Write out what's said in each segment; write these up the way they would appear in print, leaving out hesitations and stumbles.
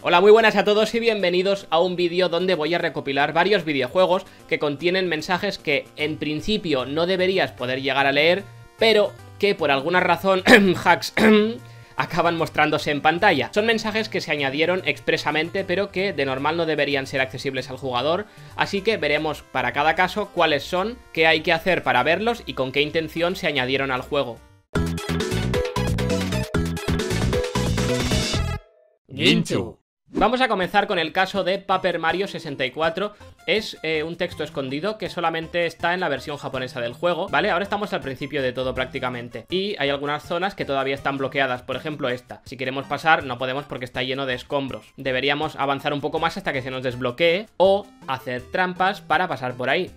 Hola, muy buenas a todos y bienvenidos a un vídeo donde voy a recopilar varios videojuegos que contienen mensajes que en principio no deberías poder llegar a leer, pero que por alguna razón hacks acaban mostrándose en pantalla. Son mensajes que se añadieron expresamente, pero que de normal no deberían ser accesibles al jugador, así que veremos para cada caso cuáles son, qué hay que hacer para verlos y con qué intención se añadieron al juego. Ginchu. Vamos a comenzar con el caso de Paper Mario 64. Es un texto escondido que solamente está en la versión japonesa del juego, ¿vale? Ahora estamos al principio de todo prácticamente. Y hay algunas zonas que todavía están bloqueadas, por ejemplo esta. Si queremos pasar, no podemos porque está lleno de escombros. Deberíamos avanzar un poco más hasta que se nos desbloquee o hacer trampas para pasar por ahí.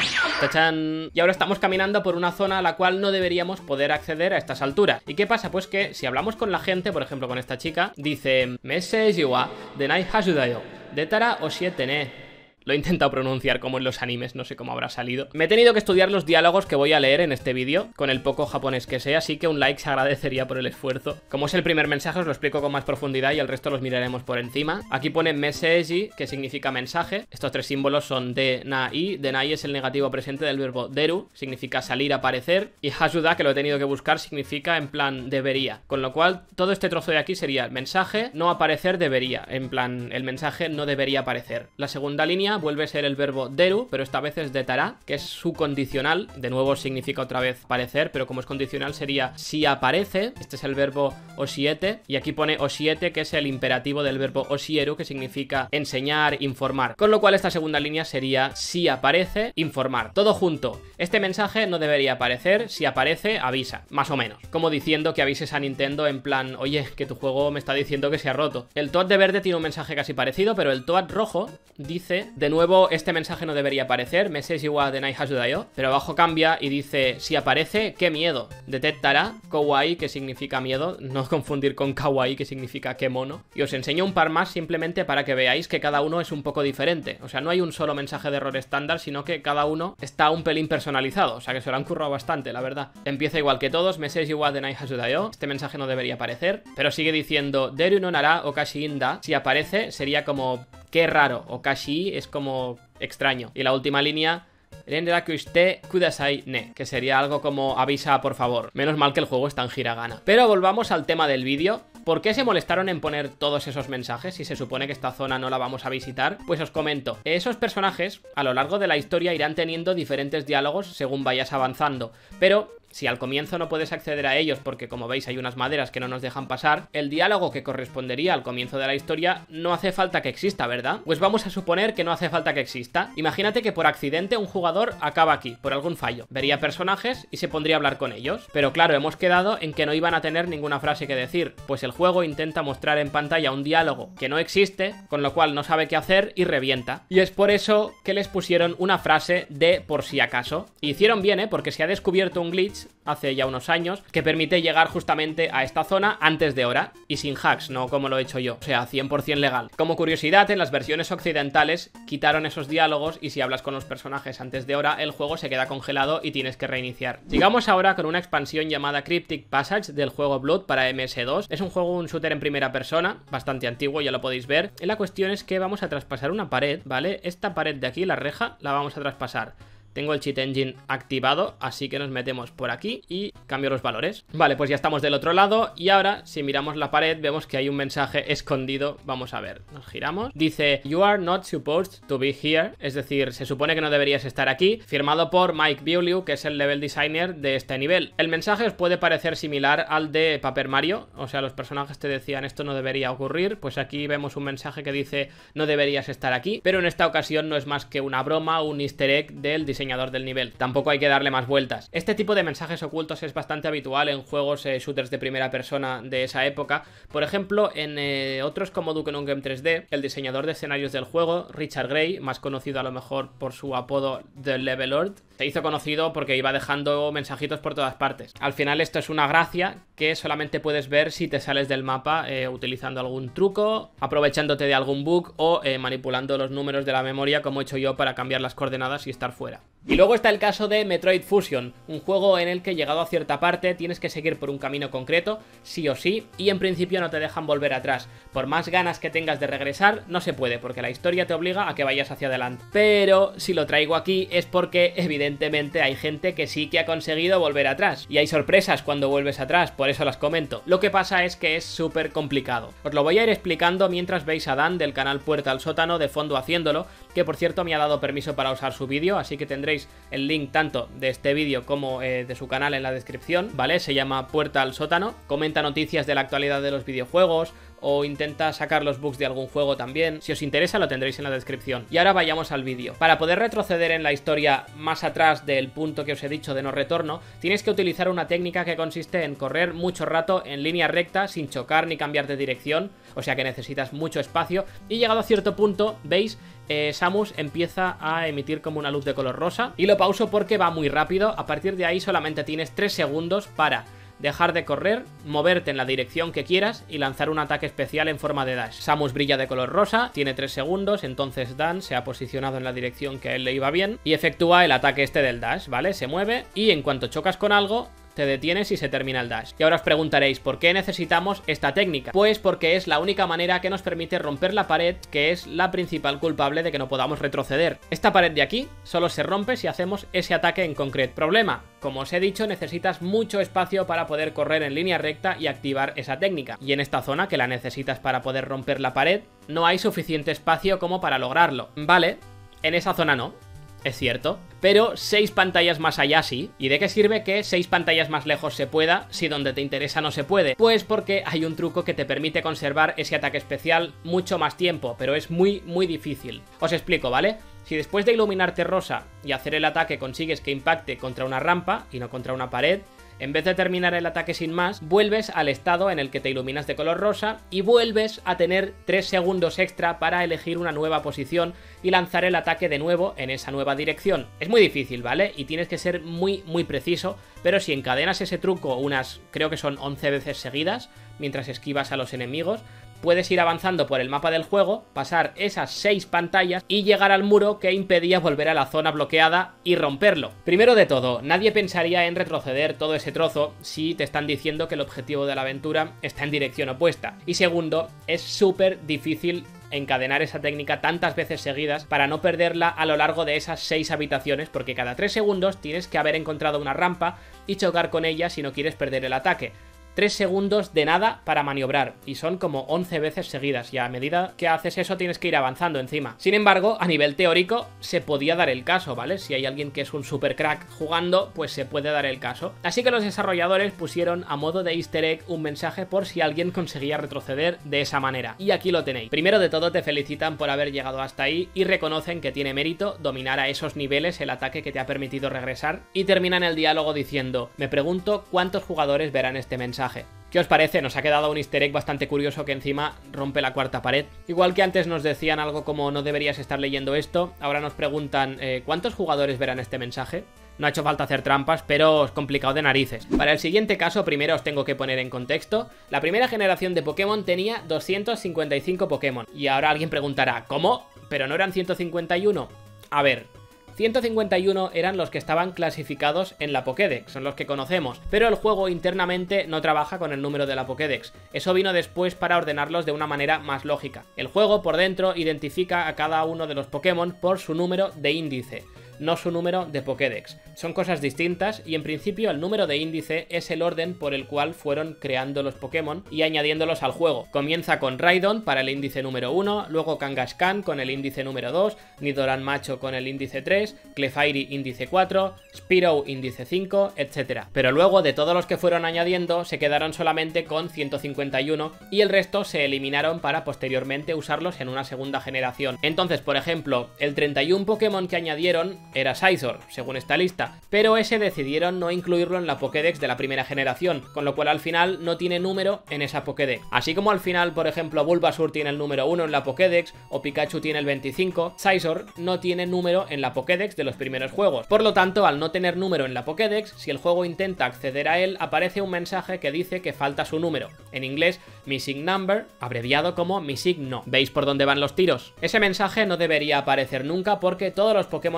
¡Tachán! Y ahora estamos caminando por una zona a la cual no deberíamos poder acceder a estas alturas. ¿Y qué pasa? Pues que si hablamos con la gente, por ejemplo con esta chica, dice Message wa denai hasudayo, detara oshiete ne. Lo he intentado pronunciar como en los animes, no sé cómo habrá salido. Me he tenido que estudiar los diálogos que voy a leer en este vídeo, con el poco japonés que sé, así que un like se agradecería por el esfuerzo. Como es el primer mensaje, os lo explico con más profundidad y el resto los miraremos por encima. Aquí pone message, que significa mensaje. Estos tres símbolos son de, na y. De nai es el negativo presente del verbo deru, significa salir, aparecer. Y hasuda, que lo he tenido que buscar, significa en plan debería. Con lo cual, todo este trozo de aquí sería mensaje, no aparecer, debería. En plan, el mensaje no debería aparecer. La segunda línea vuelve a ser el verbo deru, pero esta vez es detara, que es su condicional. De nuevo significa otra vez parecer, pero como es condicional sería si aparece. Este es el verbo oshiete, y aquí pone oshiete, que es el imperativo del verbo oshieru, que significa enseñar, informar. Con lo cual esta segunda línea sería si aparece, informar. Todo junto. Este mensaje no debería aparecer, si aparece, avisa, más o menos. Como diciendo que avises a Nintendo en plan, oye, que tu juego me está diciendo que se ha roto. El Toad de verde tiene un mensaje casi parecido, pero el Toad rojo dice, de nuevo, este mensaje no debería aparecer, message wa denai hasudayo, pero abajo cambia y dice, si aparece, qué miedo. Detectará, kawaii, que significa miedo, no confundir con kawaii, que significa qué mono. Y os enseño un par más simplemente para que veáis que cada uno es un poco diferente. O sea, no hay un solo mensaje de error estándar, sino que cada uno está un pelín personalizado. O sea, que se lo han currado bastante, la verdad. Empieza igual que todos, message wa denai hasudayo. Este mensaje no debería aparecer, pero sigue diciendo, deru no nara okashi inda. Si aparece, sería como qué raro, okashi es como extraño. Y la última línea, Renrakushite kudasai ne, que sería algo como avisa por favor. Menos mal que el juego está en hiragana. Pero volvamos al tema del vídeo. ¿Por qué se molestaron en poner todos esos mensajes si se supone que esta zona no la vamos a visitar? Pues os comento, esos personajes a lo largo de la historia irán teniendo diferentes diálogos según vayas avanzando, pero si al comienzo no puedes acceder a ellos porque, como veis, hay unas maderas que no nos dejan pasar, el diálogo que correspondería al comienzo de la historia no hace falta que exista, ¿verdad? Pues vamos a suponer que no hace falta que exista. Imagínate que por accidente un jugador acaba aquí, por algún fallo. Vería personajes y se pondría a hablar con ellos. Pero claro, hemos quedado en que no iban a tener ninguna frase que decir, pues el juego intenta mostrar en pantalla un diálogo que no existe, con lo cual no sabe qué hacer y revienta. Y es por eso que les pusieron una frase de por si acaso. Y hicieron bien, porque se ha descubierto un glitch hace ya unos años que permite llegar justamente a esta zona antes de hora y sin hacks, no como lo he hecho yo, o sea, 100% legal. Como curiosidad, en las versiones occidentales quitaron esos diálogos y si hablas con los personajes antes de hora, el juego se queda congelado y tienes que reiniciar. Sigamos ahora con una expansión llamada Cryptic Passage del juego Blood para MS2. Es un juego, un shooter en primera persona, bastante antiguo, ya lo podéis ver. Y la cuestión es que vamos a traspasar una pared, ¿vale? Esta pared de aquí, la reja, la vamos a traspasar. Tengo el cheat engine activado, así que nos metemos por aquí y cambio los valores. Vale, pues ya estamos del otro lado y ahora, si miramos la pared, vemos que hay un mensaje escondido. Vamos a ver, nos giramos. Dice, you are not supposed to be here, es decir, se supone que no deberías estar aquí, firmado por Mike Beaulieu, que es el level designer de este nivel. El mensaje os puede parecer similar al de Paper Mario, o sea, los personajes te decían, esto no debería ocurrir, pues aquí vemos un mensaje que dice, no deberías estar aquí, pero en esta ocasión no es más que una broma, un easter egg del diseñador del nivel. Tampoco hay que darle más vueltas. Este tipo de mensajes ocultos es bastante habitual en juegos shooters de primera persona de esa época. Por ejemplo, en otros como Duke Nukem 3D, el diseñador de escenarios del juego, Richard Gray, más conocido a lo mejor por su apodo The Level Lord, se hizo conocido porque iba dejando mensajitos por todas partes. Al final esto es una gracia que solamente puedes ver si te sales del mapa utilizando algún truco, aprovechándote de algún bug o manipulando los números de la memoria como he hecho yo para cambiar las coordenadas y estar fuera. Y luego está el caso de Metroid Fusion, un juego en el que llegado a cierta parte tienes que seguir por un camino concreto, sí o sí, y en principio no te dejan volver atrás. Por más ganas que tengas de regresar, no se puede, porque la historia te obliga a que vayas hacia adelante. Pero si lo traigo aquí es porque evidentemente hay gente que sí que ha conseguido volver atrás, y hay sorpresas cuando vuelves atrás, por eso las comento. Lo que pasa es que es súper complicado. Os lo voy a ir explicando mientras veis a Dan del canal Puerta al Sótano de fondo haciéndolo, que por cierto me ha dado permiso para usar su vídeo, así que tendréis el link tanto de este vídeo como de su canal en la descripción, ¿vale? Se llama Puerta al Sótano, comenta noticias de la actualidad de los videojuegos o intenta sacar los bugs de algún juego también. Si os interesa lo tendréis en la descripción. Y ahora vayamos al vídeo. Para poder retroceder en la historia más atrás del punto que os he dicho de no retorno, tienes que utilizar una técnica que consiste en correr mucho rato en línea recta sin chocar ni cambiar de dirección, o sea que necesitas mucho espacio, y llegado a cierto punto, ¿veis? Samus empieza a emitir como una luz de color rosa, y lo pauso porque va muy rápido. A partir de ahí solamente tienes 3 segundos para dejar de correr, moverte en la dirección que quieras y lanzar un ataque especial en forma de dash. Samus brilla de color rosa, tiene 3 segundos, entonces Dan se ha posicionado en la dirección que a él le iba bien y efectúa el ataque este del dash, ¿vale? Se mueve y en cuanto chocas con algo, te detienes y se termina el dash. Y ahora os preguntaréis, ¿por qué necesitamos esta técnica? Pues porque es la única manera que nos permite romper la pared, que es la principal culpable de que no podamos retroceder. Esta pared de aquí solo se rompe si hacemos ese ataque en concreto. Problema, como os he dicho, necesitas mucho espacio para poder correr en línea recta y activar esa técnica. Y en esta zona, que la necesitas para poder romper la pared, no hay suficiente espacio como para lograrlo. Vale, en esa zona no. Es cierto, pero 6 pantallas más allá sí. ¿Y de qué sirve que 6 pantallas más lejos se pueda si donde te interesa no se puede? Pues porque hay un truco que te permite conservar ese ataque especial mucho más tiempo, pero es muy difícil. Os explico, ¿vale? Si después de iluminarte rosa y hacer el ataque consigues que impacte contra una rampa y no contra una pared, en vez de terminar el ataque sin más, vuelves al estado en el que te iluminas de color rosa y vuelves a tener 3 segundos extra para elegir una nueva posición y lanzar el ataque de nuevo en esa nueva dirección. Es muy difícil, ¿vale? Y tienes que ser muy preciso, pero si encadenas ese truco unas, creo que son 11 veces seguidas, mientras esquivas a los enemigos, puedes ir avanzando por el mapa del juego, pasar esas 6 pantallas y llegar al muro que impedía volver a la zona bloqueada y romperlo. Primero de todo, nadie pensaría en retroceder todo ese trozo si te están diciendo que el objetivo de la aventura está en dirección opuesta. Y segundo, es súper difícil encadenar esa técnica tantas veces seguidas para no perderla a lo largo de esas 6 habitaciones, porque cada 3 segundos tienes que haber encontrado una rampa y chocar con ella si no quieres perder el ataque. 3 segundos de nada para maniobrar, y son como 11 veces seguidas, y a medida que haces eso tienes que ir avanzando encima. Sin embargo, a nivel teórico se podía dar el caso, ¿vale? Si hay alguien que es un super crack jugando, pues se puede dar el caso. Así que los desarrolladores pusieron a modo de easter egg un mensaje por si alguien conseguía retroceder de esa manera, y aquí lo tenéis. Primero de todo te felicitan por haber llegado hasta ahí y reconocen que tiene mérito dominar a esos niveles el ataque que te ha permitido regresar, y terminan el diálogo diciendo: me pregunto cuántos jugadores verán este mensaje. ¿Qué os parece? Nos ha quedado un easter egg bastante curioso que encima rompe la cuarta pared. Igual que antes nos decían algo como no deberías estar leyendo esto, ahora nos preguntan ¿cuántos jugadores verán este mensaje? No ha hecho falta hacer trampas, pero es complicado de narices. Para el siguiente caso, primero os tengo que poner en contexto. La primera generación de Pokémon tenía 255 Pokémon. Y ahora alguien preguntará, ¿cómo? ¿Pero no eran 151? A ver, 151 eran los que estaban clasificados en la Pokédex, son los que conocemos, pero el juego internamente no trabaja con el número de la Pokédex. Eso vino después para ordenarlos de una manera más lógica. El juego por dentro identifica a cada uno de los Pokémon por su número de índice, no su número de Pokédex. Son cosas distintas y en principio el número de índice es el orden por el cual fueron creando los Pokémon y añadiéndolos al juego. Comienza con Raidon para el índice número 1, luego Kangaskhan con el índice número 2, Nidoran Macho con el índice 3, Clefairy índice 4, Spearow índice 5, etc. Pero luego de todos los que fueron añadiendo se quedaron solamente con 151 y el resto se eliminaron para posteriormente usarlos en una segunda generación. Entonces, por ejemplo, el 31 Pokémon que añadieron era Scizor, según esta lista, pero ese decidieron no incluirlo en la Pokédex de la primera generación, con lo cual al final no tiene número en esa Pokédex. Así como al final, por ejemplo, Bulbasaur tiene el número 1 en la Pokédex o Pikachu tiene el 25, Scizor no tiene número en la Pokédex de los primeros juegos. Por lo tanto, al no tener número en la Pokédex, si el juego intenta acceder a él, aparece un mensaje que dice que falta su número. En inglés, Missing Number, abreviado como Missing No. ¿Veis por dónde van los tiros? Ese mensaje no debería aparecer nunca porque todos los Pokémon que aparecen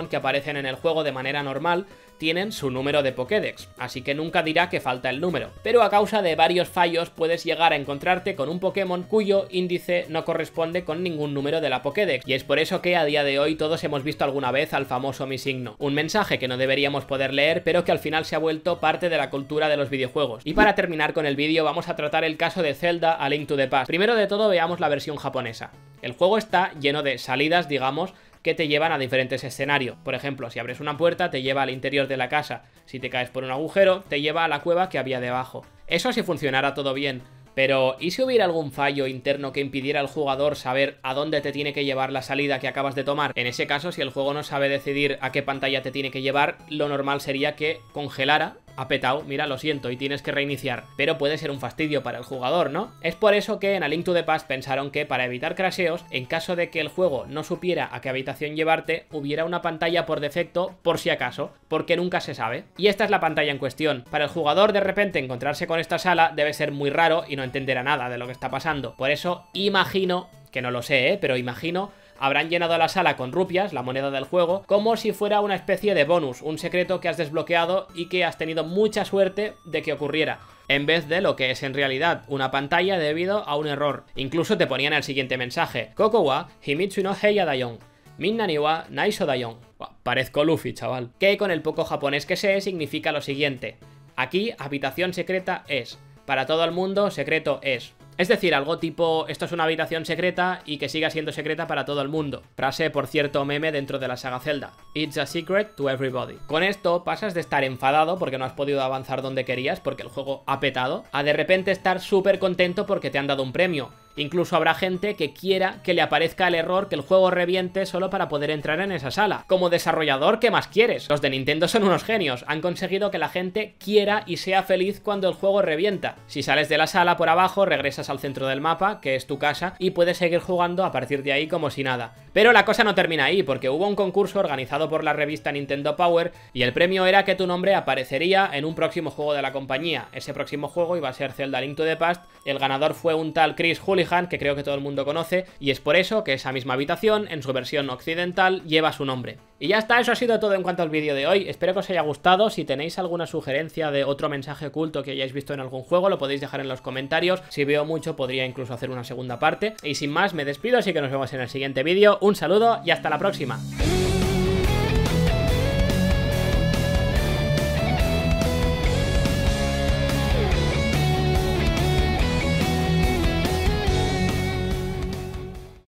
aparecen en el juego de manera normal tienen su número de Pokédex, así que nunca dirá que falta el número. Pero a causa de varios fallos puedes llegar a encontrarte con un Pokémon cuyo índice no corresponde con ningún número de la Pokédex, y es por eso que a día de hoy todos hemos visto alguna vez al famoso Mi Signo, un mensaje que no deberíamos poder leer, pero que al final se ha vuelto parte de la cultura de los videojuegos. Y para terminar con el vídeo vamos a tratar el caso de Zelda A Link to the Past. Primero de todo veamos la versión japonesa. El juego está lleno de salidas, digamos, que te llevan a diferentes escenarios. Por ejemplo, si abres una puerta te lleva al interior de la casa, si te caes por un agujero te lleva a la cueva que había debajo. Eso si funcionara todo bien, pero ¿y si hubiera algún fallo interno que impidiera al jugador saber a dónde te tiene que llevar la salida que acabas de tomar? En ese caso, si el juego no sabe decidir a qué pantalla te tiene que llevar, lo normal sería que congelara. Ha petado, mira, lo siento, y tienes que reiniciar. Pero puede ser un fastidio para el jugador, ¿no? Es por eso que en A Link to the Past pensaron que para evitar crasheos, en caso de que el juego no supiera a qué habitación llevarte, hubiera una pantalla por defecto, por si acaso, porque nunca se sabe. Y esta es la pantalla en cuestión. Para el jugador de repente encontrarse con esta sala debe ser muy raro y no entenderá nada de lo que está pasando. Por eso imagino, que no lo sé, pero imagino, habrán llenado la sala con rupias, la moneda del juego, como si fuera una especie de bonus, un secreto que has desbloqueado y que has tenido mucha suerte de que ocurriera, en vez de lo que es en realidad una pantalla debido a un error. Incluso te ponían el siguiente mensaje: Koko wa Himitsu no Heiya Dayon, Minna ni wa Naiso Dayon. Parezco Luffy, chaval. Que con el poco japonés que sé significa lo siguiente: aquí habitación secreta es, para todo el mundo secreto es. Es decir, algo tipo, esto es una habitación secreta y que siga siendo secreta para todo el mundo. Frase, por cierto, meme dentro de la saga Zelda. It's a secret to everybody. Con esto pasas de estar enfadado porque no has podido avanzar donde querías porque el juego ha petado, a de repente estar súper contento porque te han dado un premio. Incluso habrá gente que quiera que le aparezca el error, que el juego reviente solo para poder entrar en esa sala. Como desarrollador, ¿qué más quieres? Los de Nintendo son unos genios. Han conseguido que la gente quiera y sea feliz cuando el juego revienta. Si sales de la sala por abajo, regresas al centro del mapa, que es tu casa, y puedes seguir jugando a partir de ahí como si nada. Pero la cosa no termina ahí, porque hubo un concurso organizado por la revista Nintendo Power, y el premio era que tu nombre aparecería en un próximo juego de la compañía. Ese próximo juego iba a ser Zelda Link to the Past. El ganador fue un tal Chris Houlihan, que creo que todo el mundo conoce, y es por eso que esa misma habitación, en su versión occidental, lleva su nombre. Y ya está, eso ha sido todo en cuanto al vídeo de hoy. Espero que os haya gustado. Si tenéis alguna sugerencia de otro mensaje oculto que hayáis visto en algún juego, lo podéis dejar en los comentarios. Si veo mucho, podría incluso hacer una segunda parte. Y sin más, me despido, así que nos vemos en el siguiente vídeo. Un saludo y hasta la próxima.